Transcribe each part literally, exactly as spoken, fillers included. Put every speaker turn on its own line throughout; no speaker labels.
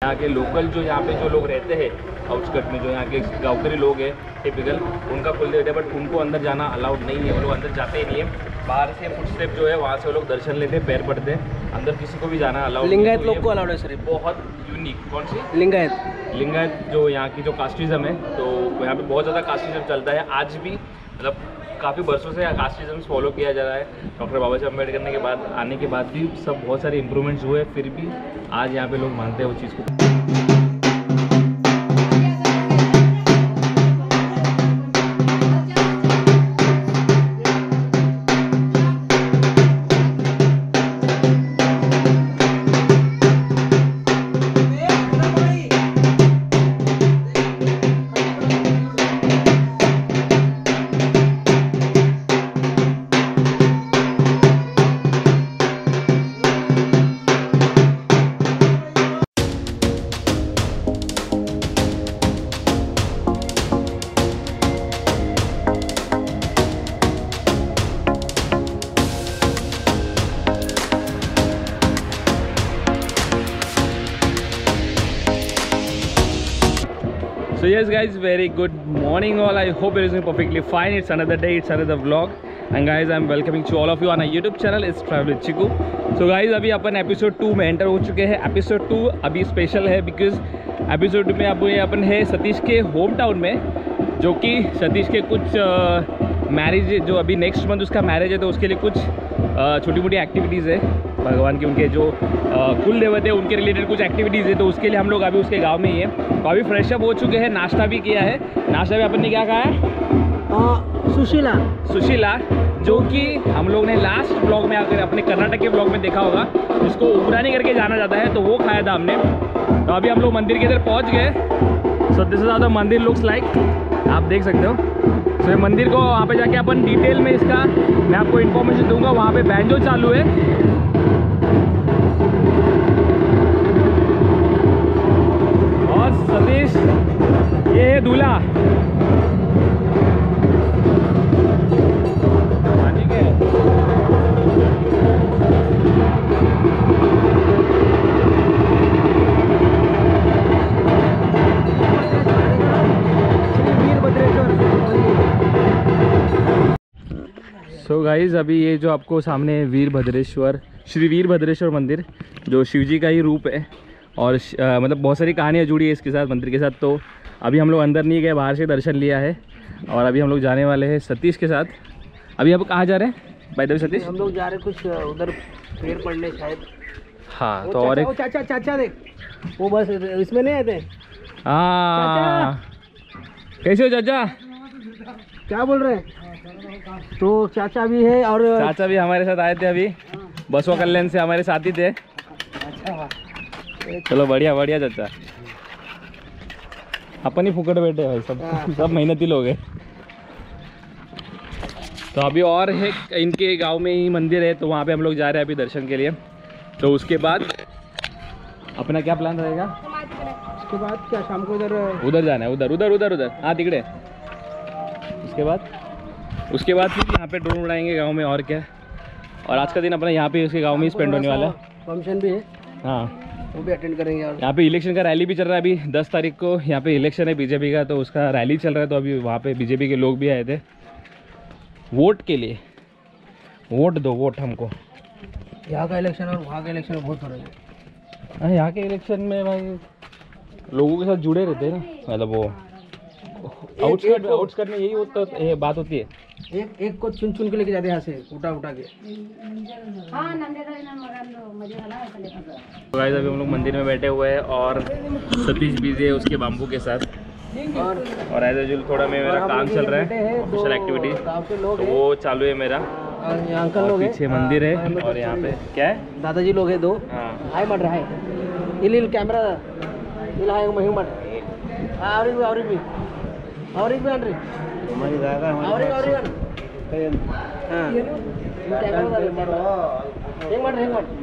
यहाँ के लोकल जो यहाँ पे जो लोग रहते हैं आउटस्कर्ट में, जो यहाँ के गाँवकरी लोग हैं टिपिकल, उनका कुल देते हैं, बट उनको अंदर जाना अलाउड नहीं है, वो लोग अंदर जाते ही नहीं है। बाहर से फुटस्टेप जो है वहाँ से वो लोग दर्शन लेते हैं, पैर पड़ते हैं, अंदर किसी को भी जाना अलाउड।
लिंगायत लोग को अलाउड है सर,
बहुत यूनिक। कौन सी?
लिंगायत।
लिंगायत जो यहाँ की जो कास्टिज्म है, तो यहाँ पे बहुत ज़्यादा कास्टिज्म चलता है आज भी, मतलब काफ़ी वर्षों से कास्टिज्म फॉलो किया जा रहा है। डॉक्टर बाबा साहब अम्बेडकर करने के बाद आने के बाद भी सब बहुत सारे इंप्रूवमेंट्स हुए, फिर भी आज यहाँ पे लोग मानते हैं उस चीज़ को। So yes guys, very good morning all. I hope everything is perfectly fine. It's another day, it's another vlog, and guys I'm welcoming to all of you on our YouTube channel. It's Travel with Chiku. So guys, अभी अपन episode two में enter हो चुके हैं। Episode two अभी special है because episode में अब ये अपन है सतीश के होम टाउन में, जो कि सतीश के कुछ मैरिज uh, जो अभी नेक्स्ट मंथ उसका मैरिज है, तो उसके लिए कुछ छोटी मोटी एक्टिविटीज़ है, भगवान के उनके जो कुल देवते हैं उनके रिलेटेड कुछ एक्टिविटीज़ है, तो उसके लिए हम लोग अभी उसके गांव में ही है। तो अभी फ्रेशअप हो चुके हैं, नाश्ता भी किया है। नाश्ता में अपन ने क्या खाया है?
सुशीला।
सुशीला, जो कि हम लोग ने लास्ट ब्लॉग में अगर अपने कर्नाटक के ब्लॉग में देखा होगा, जिसको उबरानी करके जाना जाता है, तो वो खाया था हमने। तो अभी हम लोग मंदिर के इधर पहुँच गए। So this is how the mandir looks like, आप देख सकते हो। तो ये मंदिर को वहाँ पे जाके अपन डिटेल में इसका मैं आपको इन्फॉर्मेशन दूंगा। वहाँ पे बैंजो चालू है, और सतीश ये है दूल्हा। ठीक है, सो गाइज अभी ये जो आपको सामने वीरभद्रेश्वर, श्री वीरभद्रेश्वर मंदिर, जो शिवजी का ही रूप है, और आ, मतलब बहुत सारी कहानियाँ जुड़ी है इसके साथ, मंदिर के साथ। तो अभी हम लोग अंदर नहीं गए, बाहर से दर्शन लिया है, और अभी हम लोग जाने वाले हैं सतीश के साथ। अभी आप कहाँ जा रहे हैं बाय द वे सतीश?
हम लोग जा रहे हैं कुछ उधर पेड़ पड़ने शायद।
हाँ, तो और एक
चाचा चाचा देख, वो बस इसमें नहीं आते।
हाँ, कैसे हो चाचा?
क्या बोल रहे हैं? तो चाचा भी है, और
चाचा भी हमारे साथ आए थे अभी, बसवा कल्याण से हमारे साथ ही थे।
अच्छा,
चलो बढ़िया बढ़िया चाचा, अपन ही फुकट बैठे भाई, सब सब मेहनती लोग हैं। तो अभी और है इनके गांव में ही मंदिर है, तो वहाँ पे हम लोग जा रहे हैं अभी दर्शन के लिए। तो उसके बाद अपना क्या प्लान रहेगा?
उसके बाद क्या शाम को इधर
उधर जाना है, उधर उधर उधर उधर हाँ तिकड़े। उसके बाद उसके बाद फिर यहाँ पे ड्रोन उड़ाएंगे गांव में, और क्या। और आज का दिन अपना यहाँ पे उसके गांव में ही स्पेंड होने वाला है।
फंक्शन भी है,
हाँ
वो भी अटेंड करेंगे। और
यहाँ पे इलेक्शन का रैली भी चल रहा है, अभी दस तारीख को यहाँ पे इलेक्शन है बीजेपी का, तो उसका रैली चल रहा है। तो अभी वहाँ पे बीजेपी के लोग भी आए थे वोट के लिए। वोट दो, वोट हमको।
यहाँ का इलेक्शन और वहाँ का इलेक्शन में बहुत फर्क है।
हाँ, यहाँ के इलेक्शन में भाई लोगों के साथ जुड़े रहते हैं ना, मतलब वो आउटस्कर्ट में आउटस्कर्ट में यही होता है, बात होती है।
एक एक को चुन चुन के लेके जाते हैं यहाँ से, उठा उठा के।
तो गाइस अभी हम लोग मंदिर में बैठे हुए हैं, और सतीश बिजी है उसके बाम्बू के साथ,
और
और एज यूजुअल थोड़ा में मेरा काम चल रहा है, ऑफिशियल एक्टिविटी, तो वो चालू है मेरा।
यहाँ अंकल लोग
पीछे मंदिर है, और यहाँ पे क्या है,
दादाजी लोग है दो।
हाँ
हाय मट रहा है, इल कैमरा इल हाय मही मट और भी और भी और भी आंड्री हमारी दादा और और हां कैमरा एक मट एक मट।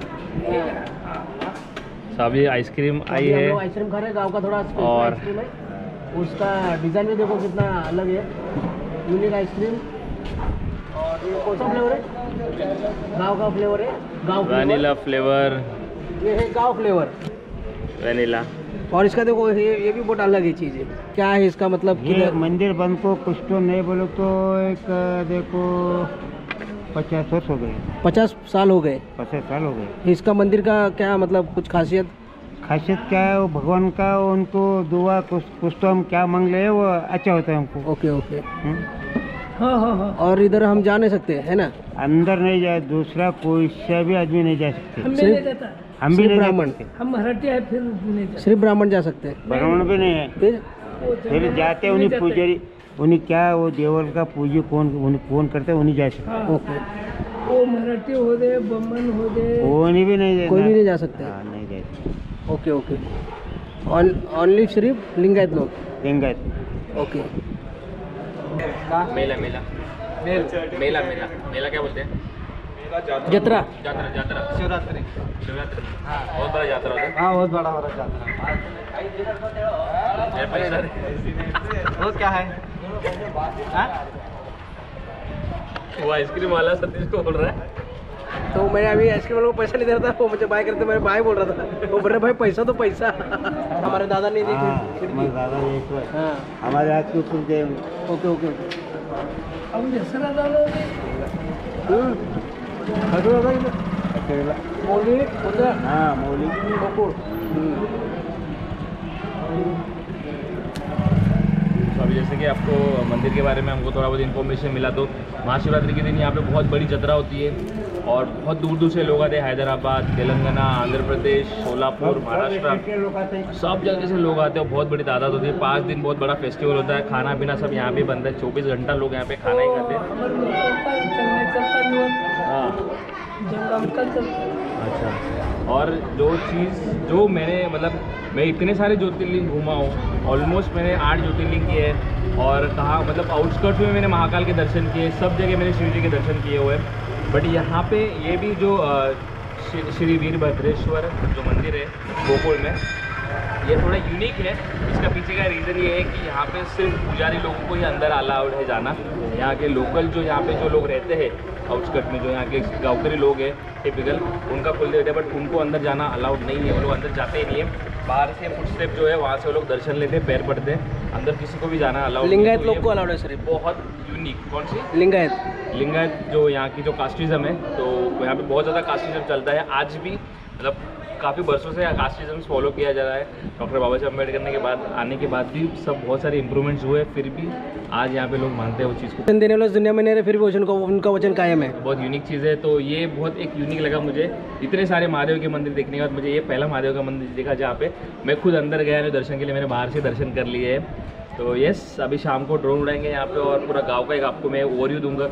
अभी आइसक्रीम आई है,
आइसक्रीम खा रहे हैं, गांव का थोड़ा
और
आइसक्रीम है, उसका डिजाइन भी देखो कितना अलग है, यूनिक आइसक्रीम। और ये कौन सा फ्लेवर है? गांव का फ्लेवर है, गांव
वैनिला फ्लेवर।
ये है गांव फ्लेवर।
वेनिला।
और इसका देखो ये ये भी बहुत अलग ही चीज़ है। क्या है इसका मतलब?
ये मंदिर बंद को कुछ तो नहीं बोलो तो एक देखो पचास वर्ष हो गए,
पचास साल हो गए।
पचास साल हो गए।
इसका मंदिर का क्या मतलब कुछ खासियत?
खासियत क्या है, वो भगवान का उनको दुआ कुछ कुछ तो हम क्या मांग ले वो अच्छा होता है हमको।
Okay okay.
हम्म?
हाँ हाँ हाँ। और इधर हम जा नहीं सकते है ना?
अंदर नहीं जाए, दूसरा कोई से भी आदमी नहीं जा सकते।
हम
हम भी नहीं जा
ब्राह्मण,
सकते।
हम मराठी है फिर नहीं, सिर्फ ब्राह्मण जा सकते हैं।
ब्राह्मण भी नहीं है।
फिर
फिर जाते उन्हीं पुजारी, उन्हीं क्या वो देवल का पूजा कौन उन्हीं कौन करते हैं उन्हीं जा सकते।
ओके।
वो मराठी हो दे, बमन हो दे,
कोई भी नहीं
कोई भी नहीं जा सकते।
हाँ, नहीं जा सकते।
Okay okay. ओनली सिर्फ लिंगायत लोग।
लिंगायत।
ओके।
मेला मेला मेला मेला मेला क्या बोलते हैं?
जत्रा।
यात्रा यात्रा
शिवरात्रि।
शिवरात्रि। बहुत बड़ा यात्रा होता है।
हाँ बहुत बड़ा हो रहा है।
मेरे पैसा नहीं।
वो क्या है?
वो आइसक्रीम वाला सतीश को बोल रहा है।
तो मैं अभी आइसक्रीम वाले को पैसा नहीं दे रहा था, वो मुझे बाय करते, मेरे भाई बोल रहा था, वो बोल रहे भाई पैसा तो पैसा। हमारे दादा नहीं दी
हाँ,
फिर
हमारे दादा ये तो है।
हाँ
हमारे हाथ के ऊपर गए।
Okay okay okay.
हम दसरा डालोगे।
खजूर दादा इधर
अकेला।
मौली उधर
हाँ मौली।
गोकुल।
तो अभी जैसे कि आपको मंदिर के बारे में हमको थोड़ा बहुत इन्फॉर्मेशन मिला, तो महाशिवरात्रि के दिन यहाँ पे बहुत बड़ी जत्रा होती है और बहुत दूर दूर से लोग आते हैं। हैदराबाद, तेलंगाना, आंध्र प्रदेश, सोलापुर, महाराष्ट्र, सब जगह से लोग आते हैं। बहुत बड़ी तादाद होती है। पाँच दिन बहुत बड़ा फेस्टिवल होता है। खाना पीना सब यहाँ पे बनता है। चौबीस घंटा लोग यहाँ पे खाना ही खाते हैं।
हमारे लोगों का चलने चलता नहीं होता,
हाँ
जंगल का चलता।
अच्छा। और जो चीज़ जो मैंने मतलब मैं इतने सारे ज्योतिर्लिंग घूमा हूँ, ऑलमोस्ट मैंने आठ ज्योतिर्लिंग किए हैं। और कहाँ मतलब आउटस्कर्ट्स में मैंने महाकाल के दर्शन किए, सब जगह मैंने शिव जी के दर्शन किए हुए हैं। बट यहाँ पे ये भी जो अ, श्री श्री वीरभद्रेश्वर जो मंदिर है गोकुल में, ये थोड़ा यूनिक है। इसका पीछे का रीज़न ये है कि यहाँ पे सिर्फ पुजारी लोगों को ही अंदर अलाउड है जाना। यहाँ के लोकल जो यहाँ पे जो लोग रहते हैं आउटस्कर्ट में, जो यहाँ के गाँवकरी लोग हैं टिपिकल, उनका खुल देते हैं, बट उनको अंदर जाना अलाउड नहीं है। वो लोग अंदर जाते ही नहीं है। बाहर से फुटस्टेप जो है वहाँ से वो लोग दर्शन लेते हैं, पैर पड़ते हैं, अंदर किसी को भी जाना अलाउड।
लिंगायत लोग को अलाउड है सिर्फ।
बहुत यूनिक। कौन सी?
लिंगायत।
लिंगायत जो यहाँ की जो कास्टिज्म है, तो यहाँ पे बहुत ज़्यादा कास्टिज्म चलता है आज भी। मतलब काफ़ी वर्षों से कास्टिज्म फॉलो किया जा रहा है। डॉक्टर बाबा साहब अम्बेडकर ने के बाद आने के बाद भी सब बहुत सारे इंप्रूवमेंट्स हुए, फिर भी आज यहाँ पे लोग मानते हैं वो चीज़ को।
वचन देने वाले इस दुनिया में नहीं रहे, फिर भी वचन को उनका वचन कायम है।
बहुत यूनिक चीज़ है। तो ये बहुत एक यूनिक लगा मुझे। इतने सारे महादेव के मंदिर देखने के बाद मुझे ये पहला महादेव का मंदिर देखा जहाँ पे मैं खुद अंदर गया नहीं दर्शन के लिए, मैंने बाहर से दर्शन कर लिए है। तो यस, अभी शाम को ड्रोन उड़ाएंगे यहाँ पे और पूरा गाँव का एक आपको मैं ओवरव्यू दूंगा।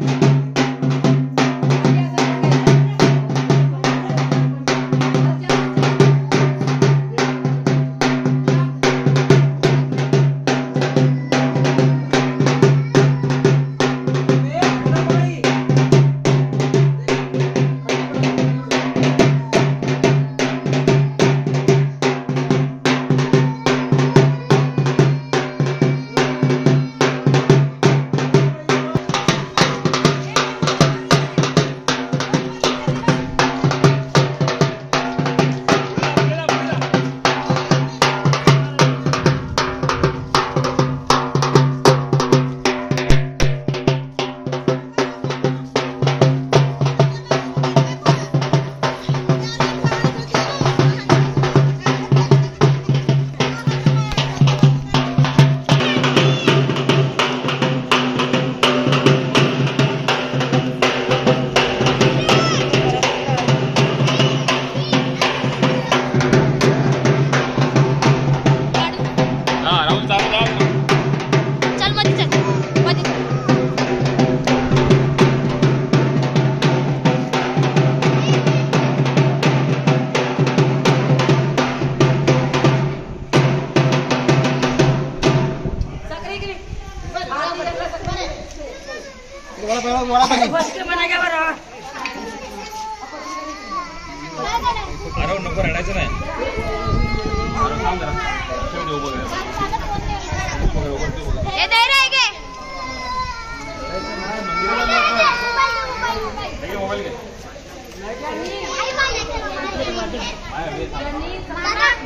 अरे नको रडायचं नाही.
ये दे रहे के
मोबाईल घे.